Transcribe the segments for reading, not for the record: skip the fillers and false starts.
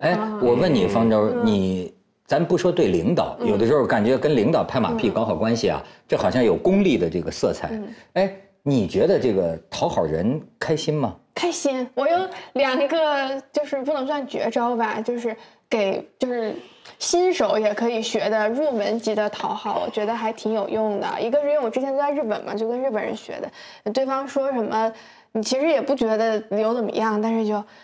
哎，我问你，方舟，咱不说对领导，有的时候感觉跟领导拍马屁搞好关系啊，这好像有功利的这个色彩。哎，你觉得这个讨好人开心吗？ 开心。我有2个，就是不能算绝招吧，就是新手也可以学的入门级的讨好，我觉得还挺有用的。一个是因为我之前在日本嘛，就跟日本人学的，对方说什么，你其实也不觉得有怎么样，但是就。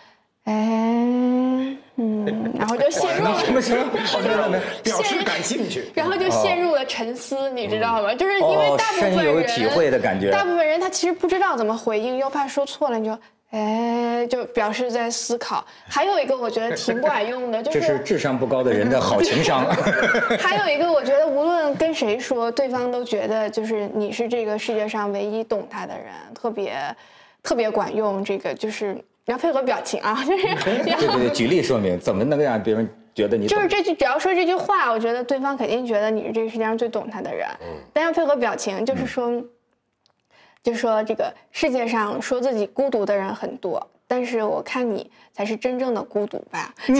然后就陷入表示感兴趣， 然后就陷入了沉思，你知道吗？就是因为大部分人深有体会的感觉， 大部分人他其实不知道怎么回应，又怕说错了，你就表示在思考。还有一个我觉得挺管用的，就是这是智商不高的人的好情商。 还有一个我觉得无论跟谁说，对方都觉得就是你是这个世界上唯一懂他的人，特别管用。这个就是要配合表情啊，就是对，举例说明，怎么能让别人觉得你就是只要说这句话，我觉得对方肯定觉得你是这个世界上最懂他的人。但要配合表情，就是说这个世界上说自己孤独的人很多，但是我看你才是真正的孤独吧。 是，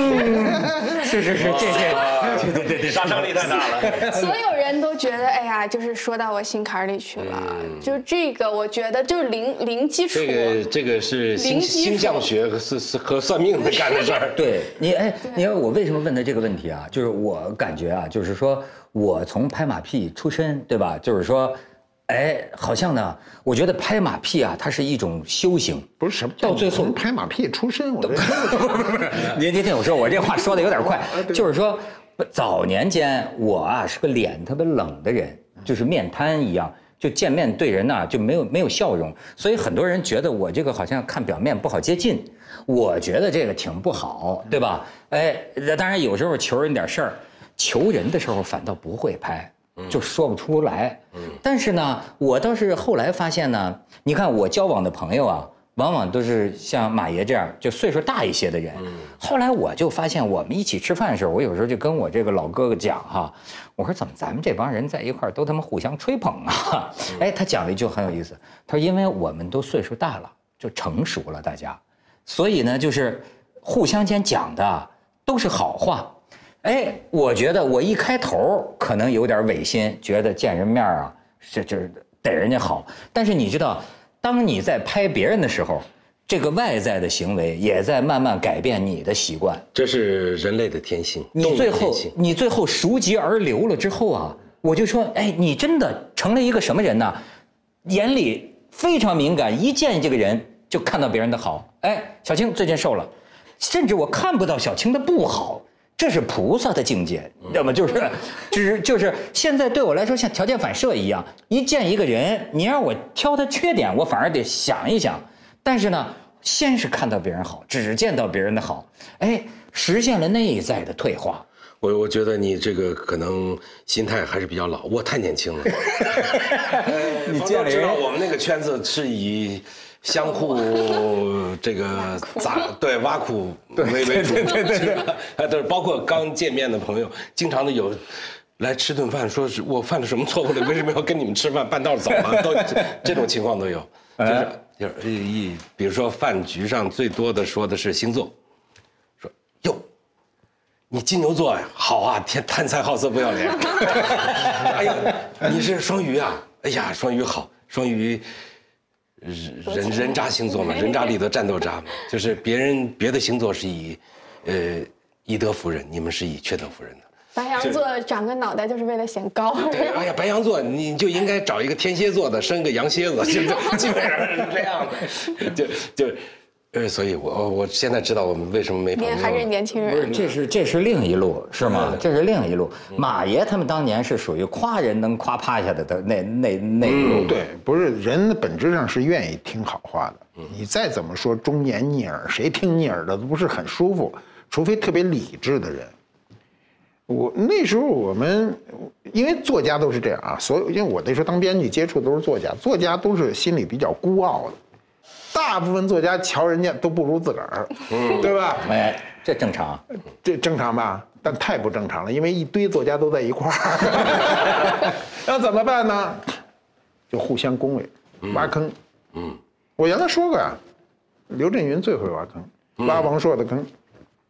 对， 杀伤力太大了。 所有人都觉得，哎呀，就是说到我心坎里去了。就这个，我觉得就是零基础。 这个是星象学和算命的干的事儿。 对你，你看我为什么问他这个问题啊？就是我感觉啊，就是说我从拍马屁出身，对吧？就是说。好像呢，我觉得拍马屁啊，它是一种修行。 不是什么， 到最后拍马屁出身，我这您听我说，我这话说的有点快，就是说，早年间我啊是个脸特别冷的人，就是面瘫一样，就见面对人呐就没有笑容，所以很多人觉得我这个好像看表面不好接近，我觉得这个挺不好，对吧？当然有时候求人点事儿，求人的时候反倒不会拍。就说不出来，但是呢，我倒是后来发现呢，你看我交往的朋友啊，往往都是像马爷这样就岁数大一些的人。后来我就发现，我们一起吃饭的时候，我有时候就跟我这个老哥哥讲哈，我说怎么咱们这帮人在一块儿都他妈互相吹捧啊？他讲了一句很有意思，他说因为我们都岁数大了，就成熟了大家，所以呢就是互相间讲的都是好话。我觉得我一开头可能有点违心，觉得见人面啊，就是得人家好。但是你知道，当你在拍别人的时候，这个外在的行为也在慢慢改变你的习惯。 这是人类的天性。 你最后熟极而流了之后啊，我就说，你真的成了一个什么人呢？眼里非常敏感，一见这个人就看到别人的好。小青最近瘦了，甚至我看不到小青的不好。这是菩萨的境界，要么就是现在对我来说像条件反射一样，一见一个人，你让我挑他缺点，我反而得想一想。但是呢，先是看到别人好，只见到别人的好，实现了内在的退化。 我觉得你这个可能心态还是比较老，我太年轻了。你知道我们那个圈子是以相互这个挖苦为主，对，包括刚见面的朋友，经常的有来吃顿饭，说是我犯了什么错误了，为什么要跟你们吃饭，半道走了，都这种情况都有。就是比如说饭局上最多的说的是星座，说哟。你金牛座呀，好啊，贪财好色不要脸。哎呀，你是双鱼啊，哎呀，双鱼好，双鱼人渣星座嘛，人渣里的战斗渣嘛，就是别的星座是以以德服人，你们是以缺德服人的。 白羊座长个脑袋就是为了显高。 对，哎呀，白羊座你就应该找一个天蝎座的，生个羊蝎子，基本上是这样的，就。所以我现在知道我们为什么没朋友。 还是年轻人。 不是，这是另一路，是吗？这是另一路。马爷他们当年是属于夸人能夸趴下的那一路。 对，不是人的本质上是愿意听好话的。你再怎么说忠言逆耳，谁听你耳朵都不是很舒服，除非特别理智的人。那时候我们因为作家都是这样啊，因为我那时候当编辑接触的都是作家都是心里比较孤傲的。大部分作家瞧人家都不如自个儿，对吧？ 这正常， 这正常吧？但太不正常了，因为一堆作家都在一块儿，那怎么办呢？就互相恭维，挖坑。我原来说过呀，刘震云最会挖坑，挖王朔的坑。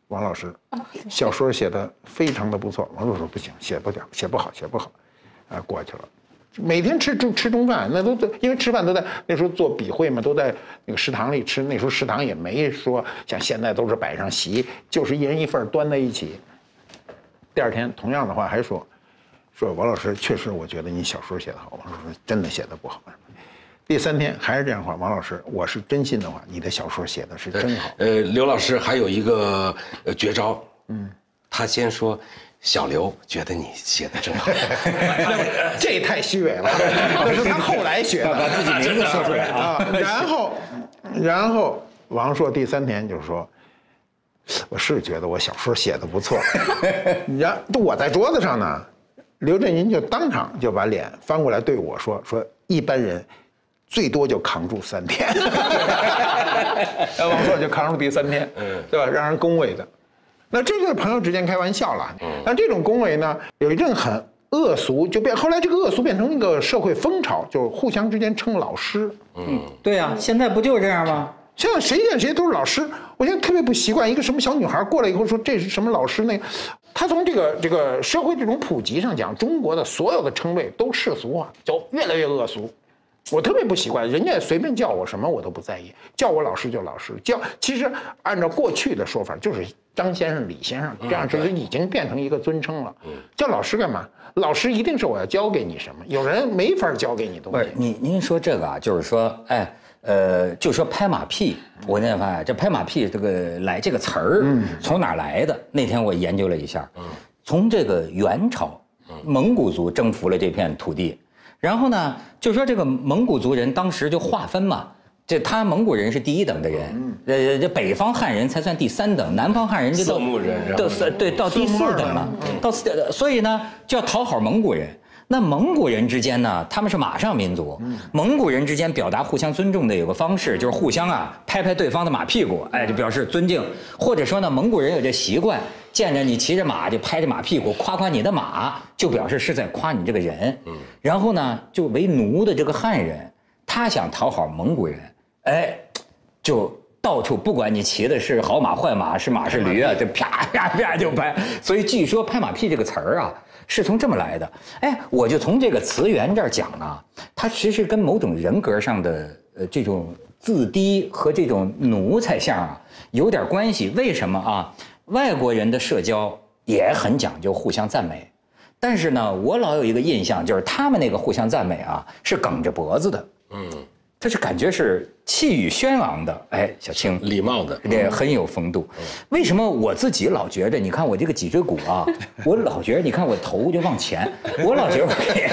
王老师，小说写的非常的不错。王老师说不行，写不好，啊，过去了。每天吃中饭，那都因为吃饭都在那时候做笔会嘛，都在那个食堂里吃。那时候食堂也没说像现在都是摆上席，就是一人一份端在一起。第二天同样的话还说王老师确实我觉得你小说写得好。王老师说真的写得不好。第3天还是这样话，王老师，我是真心的话，你的小说写的是真好。 刘老师还有一个绝招，他先说。小刘觉得你写的真好， 这也太虚伪了。那是他后来学的， 把自己名字说出来啊。 然后王朔第3天就说：“我是觉得我小说写的不错。”我在桌子上呢，刘震云就当场就把脸翻过来对我说：“一般人最多就扛住3天。”王朔就扛住第3天，对吧？让人恭维的。那这就是朋友之间开玩笑了，但这种恭维呢，有一阵很恶俗，后来这个恶俗变成一个社会风潮，就互相之间称老师。 对呀，现在不就是这样吗？ 现在谁见谁都是老师，我现在特别不习惯，一个什么小女孩过来以后说这是什么老师那，他从这个社会这种普及上讲，中国的所有的称谓都世俗化，就越来越恶俗。我特别不习惯，人家随便叫我什么我都不在意，叫我老师就老师，其实按照过去的说法就是张先生、李先生，这样就是已经变成一个尊称了。叫老师干嘛？老师一定是我要教给你什么，有人没法教给你东西。 不是您说这个啊，就是说，就说拍马屁，我那天发现这拍马屁这个词儿，从哪儿来的？那天我研究了一下，从这个元朝，蒙古族征服了这片土地。然后呢，就说这个蒙古族人当时就划分嘛，他蒙古人是第1等的人，这北方汉人才算第3等，南方汉人就到色目人， 到第4等了，所以呢就要讨好蒙古人。那蒙古人之间呢，他们是马上民族，蒙古人之间表达互相尊重的有个方式，就是互相拍拍对方的马屁股，就表示尊敬。或者说呢，蒙古人有这习惯，见着你骑着马就拍着马屁股，夸夸你的马，就表示是在夸你这个人。然后呢，就为奴的这个汉人，他想讨好蒙古人，就到处不管你骑的是好马坏马，是马是驴啊，就啪啪啪就拍。所以据说拍马屁这个词儿啊，是从这么来的。我就从这个词源这儿讲呢，它其实跟某种人格上的这种自低和这种奴才相啊有点关系。为什么啊？外国人的社交也很讲究互相赞美，但是呢，我老有一个印象，就是他们那个互相赞美啊，是梗着脖子的。这是感觉是气宇轩昂的，小青礼貌的， 也很有风度。为什么我自己老觉着，你看我这个脊椎骨啊，我老觉着，你看我头就往前，我老觉着，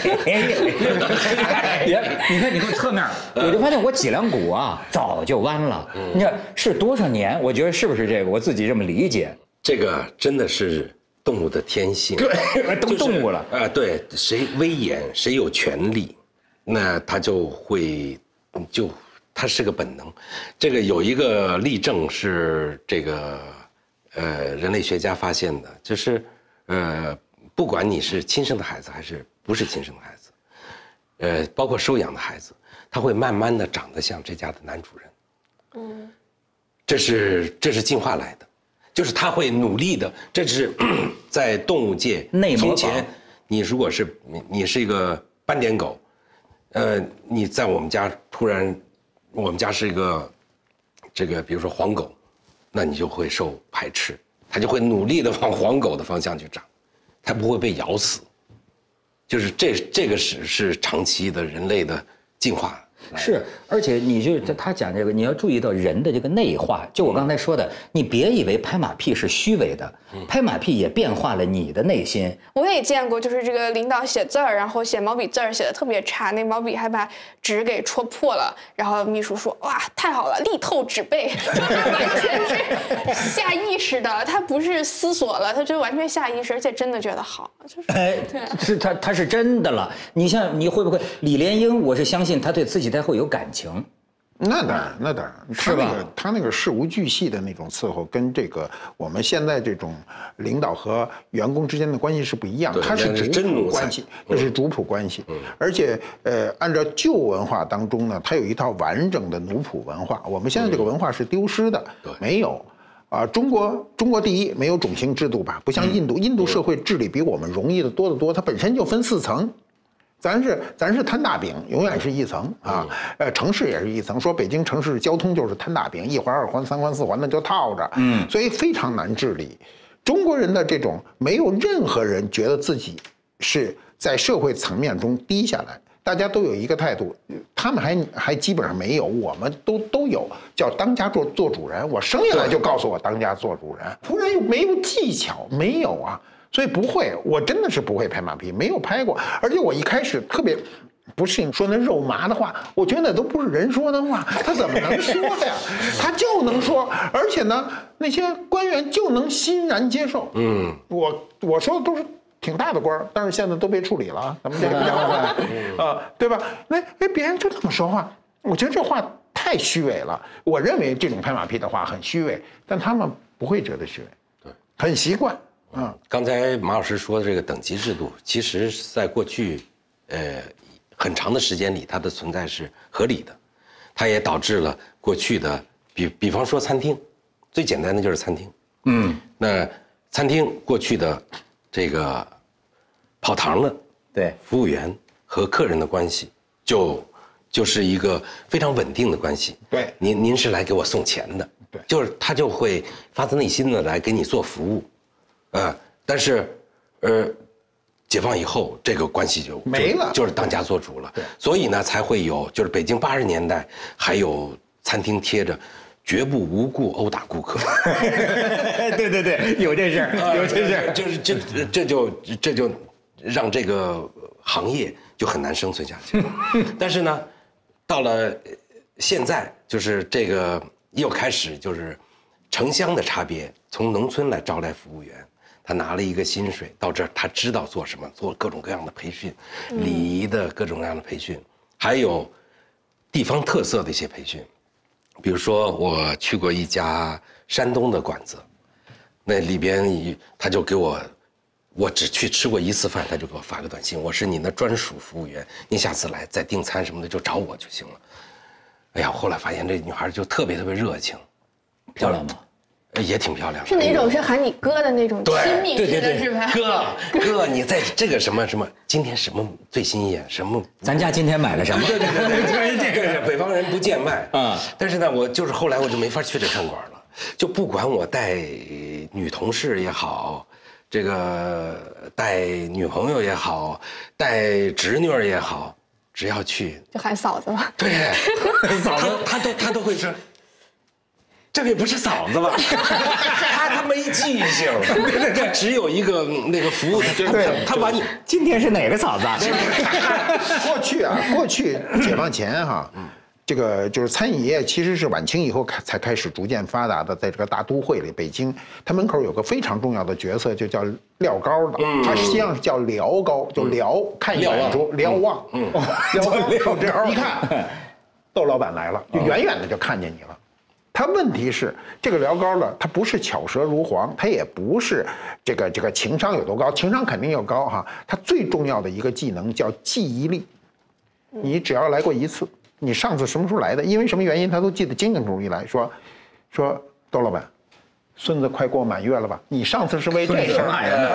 你看侧面，我就发现我脊梁骨啊早就弯了。你看是多少年？我觉得是不是这个？我自己这么理解。 这个真的是动物的天性， 对，都动物了对，谁威严，谁有权利，那他就会。它是个本能，这个有一个例证是这个人类学家发现的，就是不管你是亲生的孩子还是不是亲生的孩子，包括收养的孩子，他会慢慢的长得像这家的男主人。这是进化来的，就是他会努力的，这是在动物界从前，你如果是你是一个斑点狗。你在我们家突然，我们家是一个比如说黄狗，那你就会受排斥，它就会努力的往黄狗的方向去长，它不会被咬死，就是这个是长期的人类的进化。 是，而且你就他讲这个，你要注意到人的这个内化。就我刚才说的，你别以为拍马屁是虚伪的，拍马屁也变化了你的内心。 我也见过，就是这个领导写字儿，然后写毛笔字儿写的特别差，那毛笔还把纸给戳破了，然后秘书说：“哇，太好了，力透纸背。”完全是下意识的，他不是思索了，他就完全下意识，而且真的觉得好，就是对， 是他是真的了。你像你会不会李莲英？我是相信他对自己。他会有感情， 那当然， 是吧？ 他那个事无巨细的那种伺候，跟这个我们现在这种领导和员工之间的关系是不一样，他是主仆关系，这是主仆关系。而且按照旧文化当中呢，它有一套完整的奴仆文化，我们现在这个文化是丢失的，没有。 中国第一，没有种姓制度吧，不像印度，印度社会治理比我们容易的多得多，它本身就分4层。咱是摊大饼，永远是1层啊。城市也是1层。说北京城市交通就是摊大饼，1环、2环、3环、4环的就套着，所以非常难治理。中国人的这种没有任何人觉得自己是在社会层面中低下来，大家都有一个态度，他们还基本上没有，我们都有，叫当家做主人。我生下来就告诉我当家做主人，仆人又没有技巧，没有啊。所以不会，我真的是不会拍马屁，没有拍过。而且我一开始特别不适应说那肉麻的话，我觉得那都不是人说的话，他怎么能说呀？他就能说，而且呢，那些官员就能欣然接受。我说的都是挺大的官，但是现在都被处理了，咱们这个对吧？那别人就这么说话，我觉得这话太虚伪了。我认为这种拍马屁的话很虚伪，但他们不会觉得虚伪，对，很习惯。 刚才马老师说的这个等级制度，其实在过去，很长的时间里，它的存在是合理的，它也导致了过去的，比方说餐厅，最简单的就是餐厅，那餐厅过去的这个跑堂的对服务员和客人的关系，就是一个非常稳定的关系。 对， 您是来给我送钱的，对，就是他就会发自内心的来给你做服务。但是，解放以后，这个关系就没了， 就是当家做主了。所以呢，才会有就是北京80年代还有餐厅贴着“绝不无故殴打顾客”。 对，有这事儿，有这事儿， 就是这就让这个行业就很难生存下去。但是呢，到了现在，就是这个又开始就是城乡的差别，从农村来招来服务员，他拿了一个薪水到这儿，他知道做什么，做各种各样的培训，礼仪的各种各样的培训，还有地方特色的一些培训。比如说，我去过一家山东的馆子，那里边他就给我只去吃过1次饭，他就给我发个短信，我是你的专属服务员，您下次来再订餐什么的就找我就行了。哎呀，后来发现这女孩就特别热情。 漂亮吗？ 也挺漂亮的。 是哪种？是喊你哥的那种亲密式的，是吧？ 哥，你在这个什么，今天什么最新鲜？什么？ 咱家今天买了什么？ 对，这个北方人不见卖啊。但是呢，我就是后来我就没法去这饭馆了，就不管我带女同事也好，这个带女朋友也好，带侄女儿也好，只要去就喊嫂子吧。 对，嫂子他都会说。这个也不是嫂子吧？他没记性，他只有一个那个服务，他把你今天是哪个嫂子？ 过去解放前哈，这个就是餐饮业其实是晚清以后才开始逐渐发达的，在这个大都会里，北京它门口有个非常重要的角色，就叫撂高的，它实际上是叫辽高，就辽看远处瞭望，辽高，一看窦老板来了，就远远的就看见你了。他问题是这个辽高呢，他不是巧舌如簧，他也不是这个情商有多高，情商肯定要高哈。他最重要的一个技能叫记忆力，你只要来过1次，你上次什么时候来的，因为什么原因，他都记得清清楚楚。一来说窦老板，孙子快过满月了吧？你上次是为这事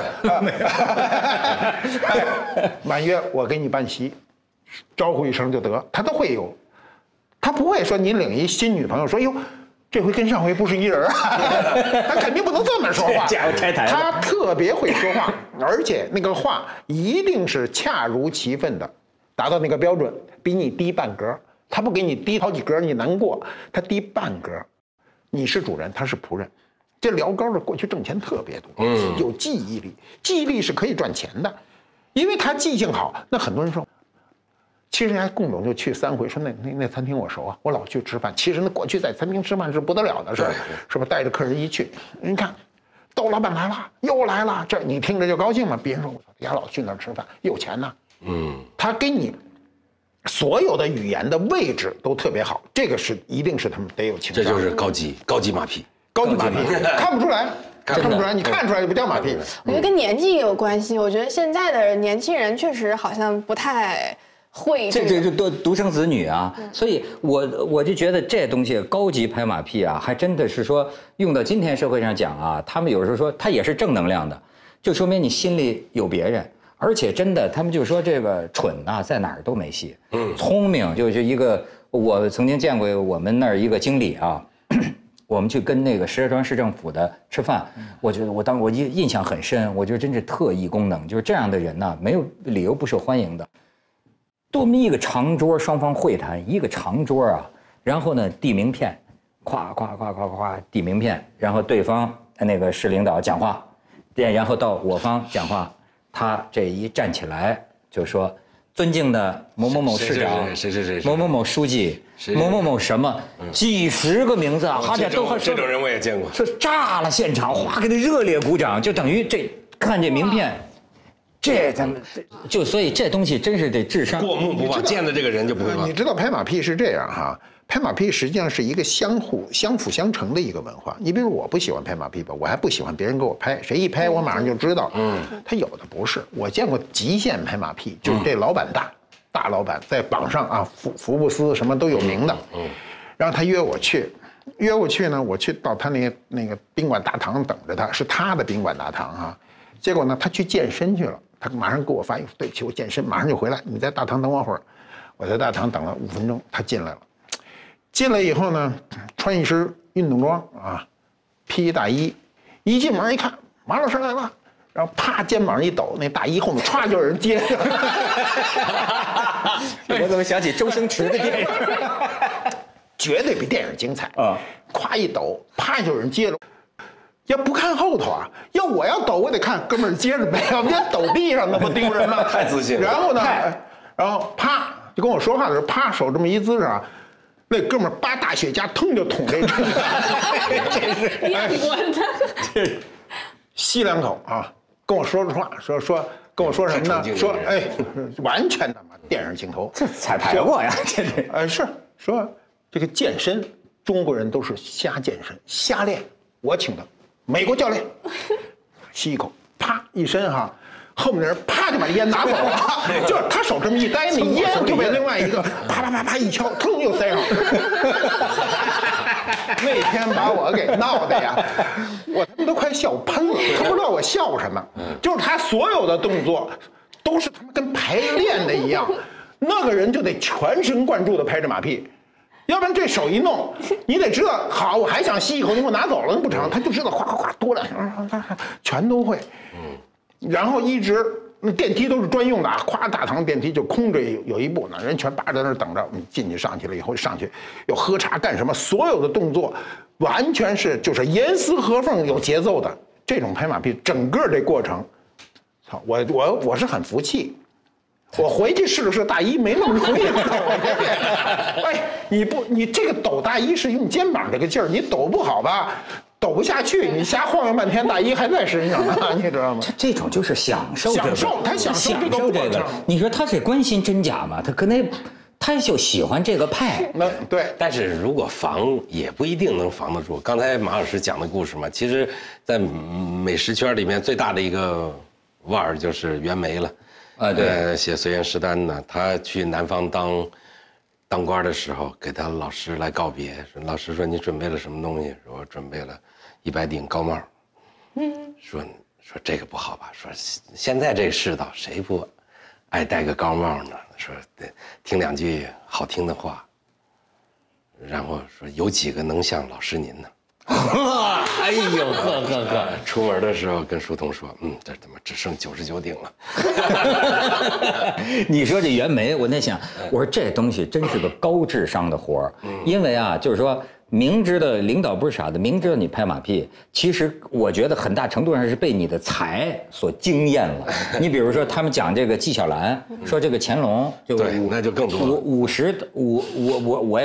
儿，满月我给你办席，招呼一声就得，他都会有，他不会说你领一新女朋友说哟。这回跟上回不是一人啊，他肯定不能这么说话。他特别会说话，而且那个话一定是恰如其分的，达到那个标准，比你低半格。他不给你低好几格，你难过。他低半格，你是主人，他是仆人。这辽高的过去挣钱特别多，有记忆力，记忆力是可以赚钱的，因为他记性好。那很多人说。其实人家共总就去3回，说那餐厅我熟啊，我老去吃饭。其实那过去在餐厅吃饭是不得了的事儿，是吧？带着客人一去，你看，窦老板来了，又来了，这你听着就高兴嘛。别人说我家老去那儿吃饭，有钱呐。他给你所有的语言的位置都特别好，这个是一定是他们得有情商。 这就是高级马屁， 看不出来。看不出来，你看出来就不叫马屁。 我觉得跟年纪也有关系。我觉得现在的年轻人确实好像不太会这就独生子女啊，所以我就觉得这东西高级拍马屁啊，还真的是说用到今天社会上讲啊，他们有时候说它也是正能量的，就说明你心里有别人，而且真的他们就说这个蠢呐，在哪儿都没戏，聪明就是一个，我曾经见过我们那儿一个经理啊。我们去跟那个石家庄市政府的吃饭，我觉得我印象很深，我觉得真是特异功能，就是这样的人呢，没有理由不受欢迎的。多么一个长桌，双方会谈，一个长桌啊，然后呢递名片，咵递名片，然后对方那个市领导讲话，然后到我方讲话，他这一站起来就说。尊敬的某某某市长，某某某书记，某某某什么，几十个名字啊，好家伙， 这种人我也见过， 说炸了现场，哗给他热烈鼓掌，就等于这看这名片，这咱们就所以这东西真是得智商过目不忘，见的这个人就不会忘。 你知道拍马屁是这样哈，拍马屁实际上是一个相辅相成的一个文化。你比如我不喜欢拍马屁吧，我还不喜欢别人给我拍，谁一拍我马上就知道。他有的不是，我见过极限拍马屁，就是这老板大老板在榜上啊，福布斯什么都有名的。然后他约我去呢，我去到他那个宾馆大堂等着他，是他的宾馆大堂哈。结果呢，他去健身去了，他马上给我发一对不起，我健身马上就回来，你在大堂等我会儿。我在大堂等了5分钟，他进来了。进来以后呢，穿一身运动装啊，披一大衣，一进门一看，马老师来了，然后啪肩膀一抖，那大衣后面歘就有人接上。 我怎么想起周星驰的电影？ 绝对比电影精彩啊！咵一抖，啪就有人接了。要不看后头啊？我要抖，我得看哥们儿接着呗，要不然抖地上那不丢人吗？ 太自信了。 然后呢，然后啪就跟我说话的时候，啪手这么一姿势啊。那哥们儿扒大雪茄，腾就捅这车， 这是练过的。 吸2口啊，跟我说话，跟我说什么呢？说哎，完全他妈电影镜头， 这彩排过呀，这是。 是说这个健身，中国人都是瞎健身、瞎练。我请的美国教练，吸一口，啪一伸哈。后面的人啪就把烟拿走了，就是他手这么一呆，那烟就被另外一个啪一敲，腾又塞上。那天把我给闹的呀，我他妈都快笑喷了，他不知道我笑什么。就是他所有的动作都是他妈跟排练的一样，那个人就得全神贯注的拍着马屁。要不然这手一弄，你得知道，好，我还想吸一口，你给我拿走了，那不成，他就知道哗多了，全都会。然后一直那电梯都是专用的啊，咵大堂电梯就空着有一部呢，人全扒在那儿等着。你进去上去了以后上去又喝茶干什么？所有的动作完全是就是严丝合缝有节奏的这种拍马屁，整个这过程，操，我是很服气。我回去试了试大衣，没那么容易抖。哎，你这个抖大衣是用肩膀这个劲儿，你抖不好吧？抖不下去，你瞎晃悠半天，大衣还在身上呢，你知道吗？ 这种就是享受， 他享受这个。 你说他是关心真假吗？他可能他就喜欢这个派。 那对， 但是如果防也不一定能防得住。刚才马老师讲的故事嘛，其实，在美食圈里面最大的一个腕儿就是袁枚了。啊，对，写《随园诗单》呢，他去南方当官的时候，给他老师来告别，说老师说你准备了什么东西？说我准备了100顶高帽。说这个不好吧？说现在这个世道，谁不爱戴个高帽呢？说听2句好听的话，然后说有几个能像老师您呢？ 哎呦呵！ 出门的时候跟书童说，这他妈只剩99顶了。 你说这袁枚，我在想，我说这东西真是个高智商的活儿，因为啊，就是说明知道领导不是傻子，明知道你拍马屁，其实我觉得很大程度上是被你的才所惊艳了。你比如说他们讲这个纪晓岚，说这个乾隆就对，那就更多了。 我也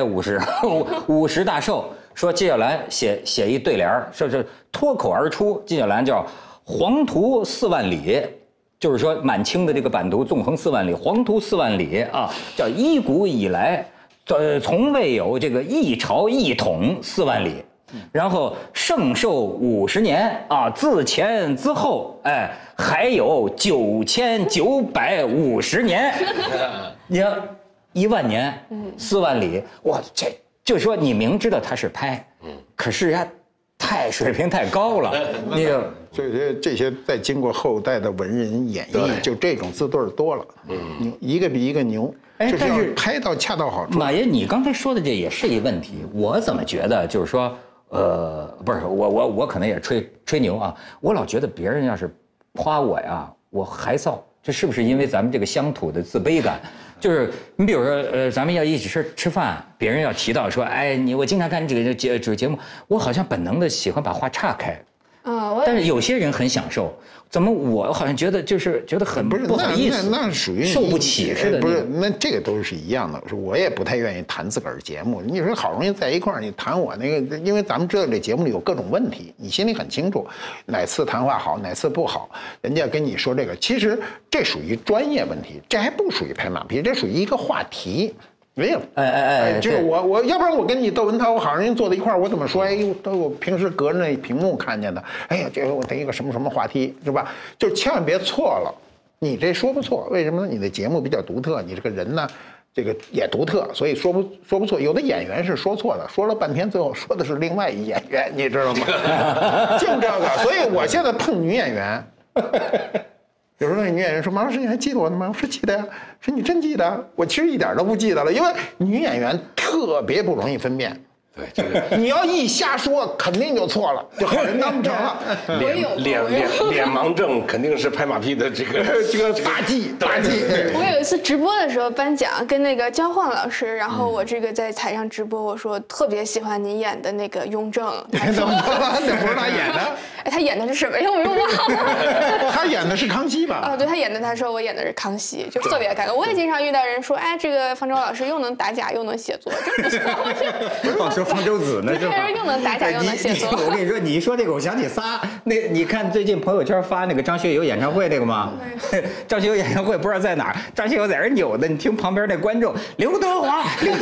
50大寿。说纪晓岚写一对联，说是脱口而出。纪晓岚叫“黄图4万里”，就是说满清的这个版图纵横4万里，黄图4万里啊，叫一古以来，从未有这个一朝一统4万里。然后圣寿50年啊，自前自后，哎，还有9950年。 你要1万年，4万里，哇，这就是说你明知道他是拍，可是人家太水平太高了，那个。 所以这些再经过后代的文人演绎，就这种字对多了，一个比一个牛。就是要拍到恰到好处。 马爷，你刚才说的这也是一问题。我怎么觉得就是说，不是我可能也吹牛啊。我老觉得别人要是夸我呀，我害臊。这是不是因为咱们这个乡土的自卑感？就是你比如说，咱们要一起吃饭，别人要提到说，哎，我经常看这个节目，我好像本能的喜欢把话岔开。但是有些人很享受，怎么我好像觉得就是觉得很不好意思， 那属于受不起似的。 不是，那这个都是一样的。我也不太愿意谈自个儿节目。你说好容易在一块儿，你谈我那个，因为咱们知道这节目里有各种问题，你心里很清楚，哪次谈话好，哪次不好，人家跟你说这个，其实这属于专业问题，这还不属于拍马屁，这属于一个话题。没有，就是我要不然我跟你窦文涛，我好容易坐在一块儿，我怎么说？哎，我平时隔着那屏幕看见的，哎呀，这我得一个什么什么话题，是吧？就千万别错了，你这说不错，为什么呢？你的节目比较独特，你这个人呢，这个也独特，所以说不错。有的演员是说错的，说了半天，最后说的是另外一演员，你知道吗？就这个，所以我现在碰女演员。有时候那女演员说：“马老师，你还记得我吗？”我说：“记得呀。”说：“你真记得？”我其实一点都不记得了，因为女演员特别不容易分辨。 对，这个你要一瞎说，肯定就错了，就好人当不成了。 脸盲症肯定是拍马屁的这个大忌。 我有一次直播的时候颁奖，跟那个焦晃老师，然后我这个在台上直播，我说特别喜欢你演的那个雍正。 那不是他演的。 哎，他演的是什么呀？我又忘了。 他演的是康熙吧？ 对，他演的，他说我演的是康熙，就特别尴尬。我也经常遇到人说，哎，这个方舟老师又能打假又能写作，真不错。 我说方舟子呢，是吧？ 又能打假又能写作。 我跟你说，你一说这个，我想起仨。你看最近朋友圈发那个张学友演唱会那个吗？张学友演唱会不知道在哪儿，张学友在这扭的，你听旁边那观众刘德华。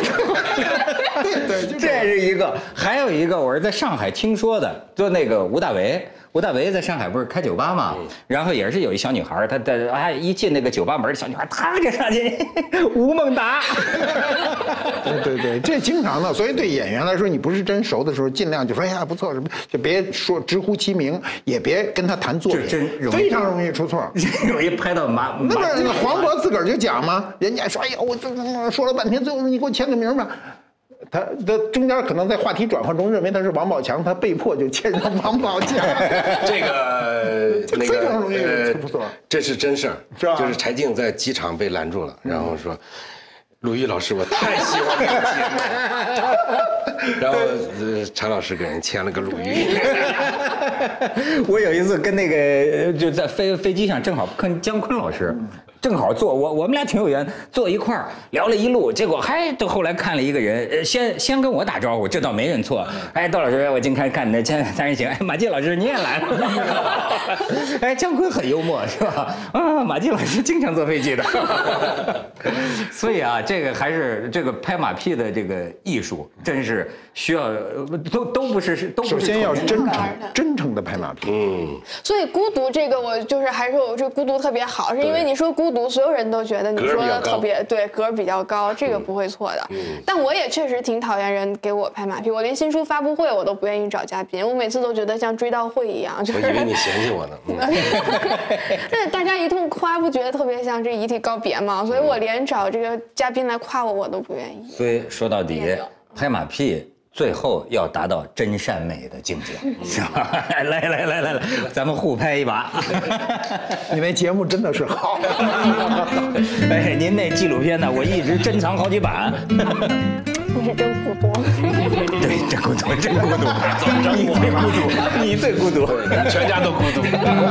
对，这是一个，还有一个我是在上海听说的，就那个吴大维在上海不是开酒吧嘛，然后也是有一小女孩，她一进那个酒吧门，小女孩她就上去吴孟达。 对，这经常的，所以对演员来说，你不是真熟的时候，尽量就说哎呀不错什么，就别说直呼其名，也别跟他谈作品，非常容易出错， 容易拍到马。 那不是黄渤自个儿就讲吗？人家说哎呀我说了半天，最后你给我签个名吧。他的中间可能在话题转换中认为他是王宝强，他被迫就签上王宝强。 这个非常容易不错， 这是真事儿， 是吧？ 就是柴静在机场被拦住了，然后说：“鲁豫老师，我太喜欢这个节目。”然后柴老师给人签了个鲁豫。 我有一次跟那个就在飞机上，正好跟姜昆老师。正好坐我们俩挺有缘，坐一块儿聊了一路，结果到后来看了一个人，先跟我打招呼，这倒没认错。哎，窦老师，我今天看你的《三人行》，哎，马季老师你也来了。哎，姜昆很幽默是吧？马季老师经常坐飞机的。所以啊，这个还是这个拍马屁的这个艺术，真是需要都不是首先要真诚的拍马屁。 所以孤独这个我就是还是我这孤独特别好，是因为你说孤独，所有人都觉得你说的特别对，格比较高，这个不会错的。但我也确实挺讨厌人给我拍马屁，我连新书发布会我都不愿意找嘉宾，我每次都觉得像追悼会一样。我以为你嫌弃我呢。 那大家一通夸，不觉得特别像这遗体告别吗？所以我连找这个嘉宾来夸我都不愿意。 所以说到底，拍马屁。最后要达到真善美的境界，是吧？来，咱们互拍一把。 你们节目真的是好。 哎，您那纪录片呢？我一直珍藏好几版。 你是真孤独。 对，真孤独，真孤独。你最孤独，你最孤独， 全家都孤独。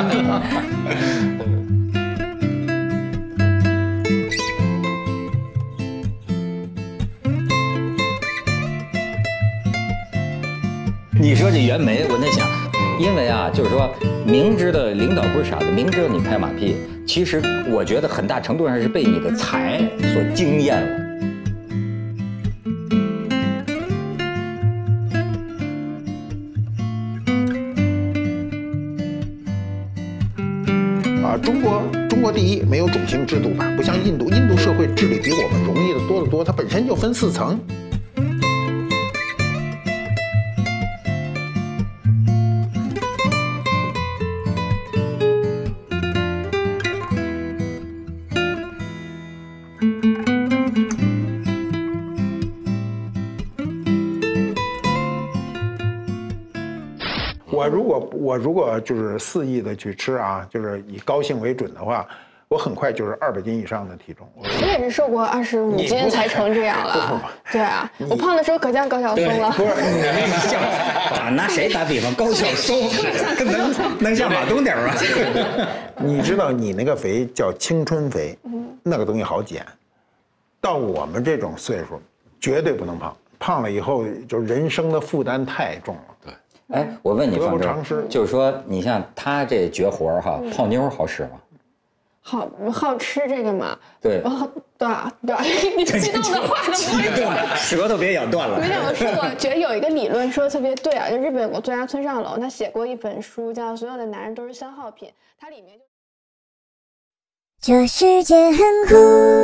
你说这袁枚，我在想，因为啊，就是说，明知道领导不是傻子，明知道你拍马屁，其实我觉得很大程度上是被你的才所惊艳了。 啊，中国第一，没有种姓制度吧？不像印度，印度社会治理比我们容易的多得多，它本身就分4层。我如果就是肆意的去吃啊，就是以高兴为准的话，我很快就是200斤以上的体重。 我也是瘦过25斤才成这样了。对啊，我胖的时候可像高晓松了。 不是你那个像，拿谁打比方？高晓松能像马东点吗？ 你知道你那个肥叫青春肥，那个东西好减。到我们这种岁数，绝对不能胖，胖了以后就人生的负担太重了。对。 哎，我问你方舟，就是说，你像他这绝活哈，泡妞好使吗？ 好吃这个嘛？ 对。 对，你激动的话都不会说， 舌头别咬断了。 没有，我觉得有一个理论说的特别对啊，就日本有个作家村上隆，他写过一本书叫《所有的男人都是消耗品》，它里面就。 这世界很酷。